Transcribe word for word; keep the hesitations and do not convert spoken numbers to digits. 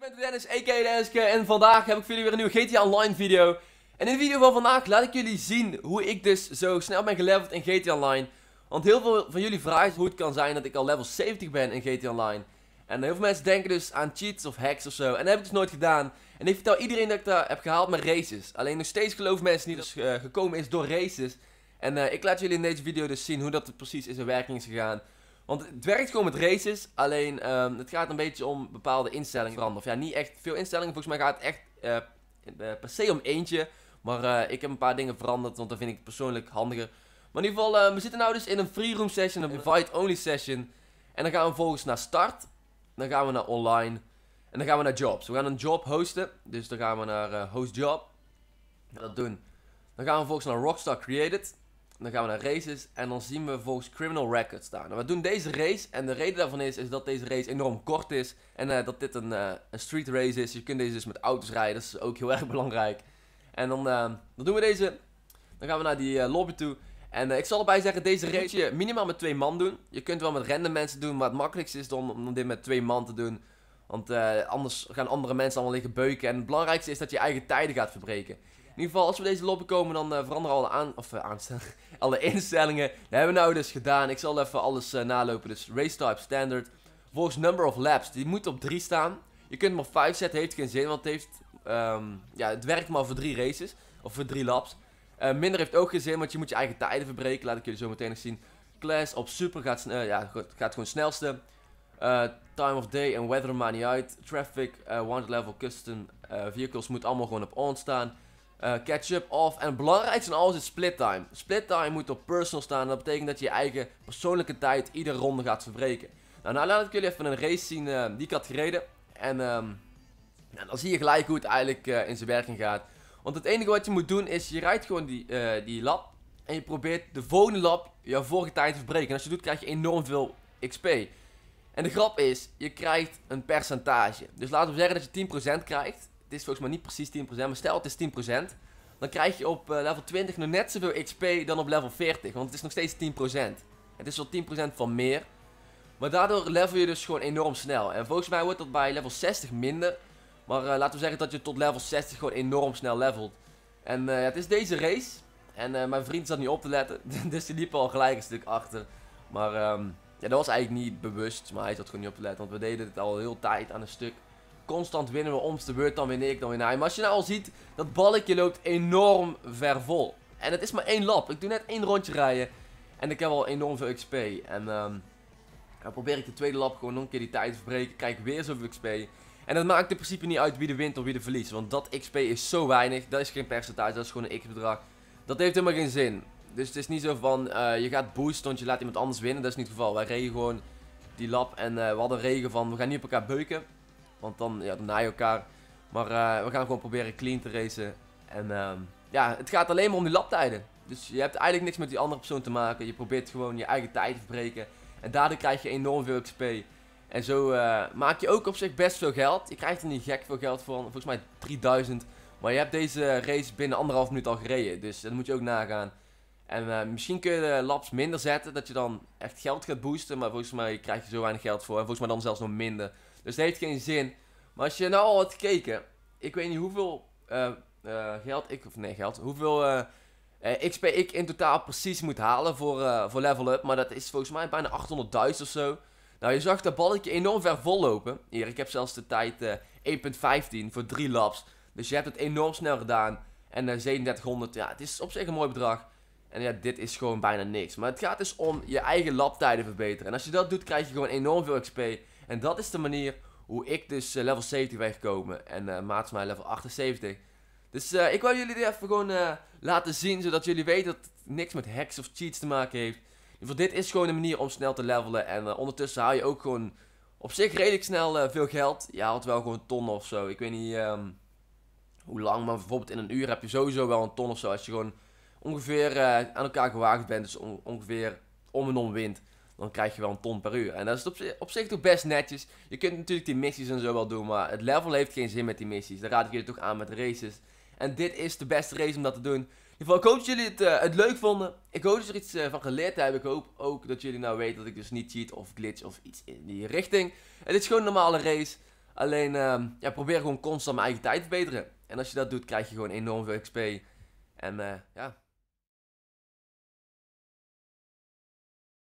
ben Dennis, a k a Denniske, en vandaag heb ik voor jullie weer een nieuwe G T A Online video. En in de video van vandaag laat ik jullie zien hoe ik dus zo snel ben geleveld in G T A Online. Want heel veel van jullie vragen hoe het kan zijn dat ik al level zeventig ben in G T A Online. En heel veel mensen denken dus aan cheats of hacks of zo, en dat heb ik dus nooit gedaan. En ik vertel iedereen dat ik dat heb gehaald met races. Alleen nog steeds geloven mensen niet dat het uh, gekomen is door races. En uh, ik laat jullie in deze video dus zien hoe dat precies in zijn werking is gegaan. Want het werkt gewoon met races, alleen um, het gaat een beetje om bepaalde instellingen veranderen. Of ja, niet echt veel instellingen, volgens mij gaat het echt uh, uh, per se om eentje. Maar uh, ik heb een paar dingen veranderd, want dat vind ik persoonlijk handiger. Maar in ieder geval, uh, we zitten nou dus in een free room session, een invite only session. En dan gaan we vervolgens naar start, dan gaan we naar online en dan gaan we naar jobs. We gaan een job hosten, dus dan gaan we naar uh, host job. Dat doen. Dan gaan we vervolgens naar Rockstar Created. Dan gaan we naar races en dan zien we volgens criminal record staan. Nou, we doen deze race en de reden daarvan is, is dat deze race enorm kort is. En uh, dat dit een, uh, een street race is. Je kunt deze dus met auto's rijden, dat is ook heel erg belangrijk. En dan, uh, dan doen we deze. Dan gaan we naar die uh, lobby toe. En uh, ik zal erbij zeggen, deze race je minimaal met twee man doen. Je kunt wel met random mensen doen, maar het makkelijkste is om, om dit met twee man te doen. Want uh, anders gaan andere mensen allemaal liggen beuken. En het belangrijkste is dat je eigen tijden gaat verbreken. In ieder geval, als we deze lobby komen, dan uh, veranderen alle, aan, of, uh, aanstellingen, alle instellingen. Dat hebben we nou dus gedaan. Ik zal even alles uh, nalopen. Dus race type standard. Volgens number of laps. Die moet op drie staan. Je kunt hem op vijf zetten. Heeft geen zin. Want het, heeft, um, ja, het werkt maar voor drie races. Of voor drie laps. Uh, minder heeft ook geen zin. Want je moet je eigen tijden verbreken. Laat ik jullie zo meteen nog zien. Class op super gaat, uh, ja, gaat gewoon snelste. Uh, time of day en weather maakt niet uit. Traffic, uh, wanted level, custom uh, vehicles moet allemaal gewoon op on staan. Uh, catch-up, off. En het belangrijkste van alles is split time. Split time moet op personal staan. Dat betekent dat je je eigen persoonlijke tijd iedere ronde gaat verbreken. Nou, nou laat ik jullie even een race zien uh, die ik had gereden. En um, nou, dan zie je gelijk hoe het eigenlijk uh, in zijn werking gaat. Want het enige wat je moet doen is, je rijdt gewoon die, uh, die lap. En je probeert de volgende lap jouw vorige tijd te verbreken. En als je doet, krijg je enorm veel X P. En de grap is, je krijgt een percentage. Dus laten we zeggen dat je tien procent krijgt. Het is volgens mij niet precies tien procent, maar stel het is tien procent. Dan krijg je op uh, level twintig nog net zoveel X P dan op level veertig. Want het is nog steeds tien procent. Het is wel tien procent van meer. Maar daardoor level je dus gewoon enorm snel. En volgens mij wordt dat bij level zestig minder. Maar uh, laten we zeggen dat je tot level zestig gewoon enorm snel levelt. En uh, het is deze race. En uh, mijn vriend zat niet op te letten. Dus die liep al gelijk een stuk achter. Maar um, ja, dat was eigenlijk niet bewust. Maar hij zat gewoon niet op te letten. Want we deden het al heel tijd aan een stuk. Constant winnen we om de beurt, dan win ik, dan win hij. Maar als je nou al ziet, dat balletje loopt enorm ver vol. En het is maar één lap. Ik doe net één rondje rijden. En ik heb al enorm veel X P. En um, dan probeer ik de tweede lap gewoon nog een keer die tijd te verbreken. Krijg ik weer zoveel X P. En dat maakt in principe niet uit wie de wint of wie de verliest. Want dat X P is zo weinig. Dat is geen percentage, dat is gewoon een X-bedrag. Dat heeft helemaal geen zin. Dus het is niet zo van, uh, je gaat boosten, want je laat iemand anders winnen. Dat is niet het geval. Wij reden gewoon die lap en uh, we hadden regen van, we gaan niet op elkaar beuken. Want dan, ja, dan naai je elkaar. Maar uh, we gaan gewoon proberen clean te racen. En uh, ja, het gaat alleen maar om die laptijden. Dus je hebt eigenlijk niks met die andere persoon te maken. Je probeert gewoon je eigen tijd te verbreken. En daardoor krijg je enorm veel X P. En zo uh, maak je ook op zich best veel geld. Je krijgt er niet gek veel geld voor. Volgens mij drieduizend. Maar je hebt deze race binnen anderhalf minuut al gereden. Dus dat moet je ook nagaan. En uh, misschien kun je de laps minder zetten. Dat je dan echt geld gaat boosten. Maar volgens mij krijg je zo weinig geld voor. En volgens mij dan zelfs nog minder. Dus dat heeft geen zin. Maar als je nou al had gekeken. Ik weet niet hoeveel uh, uh, geld ik. Of nee, geld. Hoeveel uh, uh, X P ik in totaal precies moet halen voor, uh, voor level up. Maar dat is volgens mij bijna achthonderdduizend of zo. Nou, je zag dat balletje enorm ver vol lopen. Hier, ik heb zelfs de tijd uh, één komma vijftien voor drie laps. Dus je hebt het enorm snel gedaan. En uh, zevenendertighonderd, ja, het is op zich een mooi bedrag. En ja, dit is gewoon bijna niks. Maar het gaat dus om je eigen laptijden verbeteren. En als je dat doet, krijg je gewoon enorm veel X P. En dat is de manier hoe ik dus uh, level zeventig ben gekomen. En uh, maat is mij level achtenzeventig. Dus uh, ik wil jullie dit even gewoon uh, laten zien. Zodat jullie weten dat het niks met hacks of cheats te maken heeft. In ieder geval, dit is gewoon een manier om snel te levelen. En uh, ondertussen haal je ook gewoon op zich redelijk snel uh, veel geld. Je haalt wel gewoon tonnen of zo. Ik weet niet um, hoe lang, maar bijvoorbeeld in een uur heb je sowieso wel een ton of zo. Als je gewoon ongeveer uh, aan elkaar gewaagd bent. Dus on ongeveer om en om wint. Dan krijg je wel een ton per uur. En dat is op, op zich toch best netjes. Je kunt natuurlijk die missies en zo wel doen. Maar het level heeft geen zin met die missies. Daar raad ik jullie toch aan met races. En dit is de beste race om dat te doen. In ieder geval, ik hoop dat jullie het, uh, het leuk vonden. Ik hoop dat je er iets uh, van geleerd hebben. Ik hoop ook dat jullie nou weten dat ik dus niet cheat of glitch of iets in die richting. Het is gewoon een normale race. Alleen, uh, ja, probeer gewoon constant mijn eigen tijd te verbeteren. En als je dat doet, krijg je gewoon enorm veel X P. En uh, ja...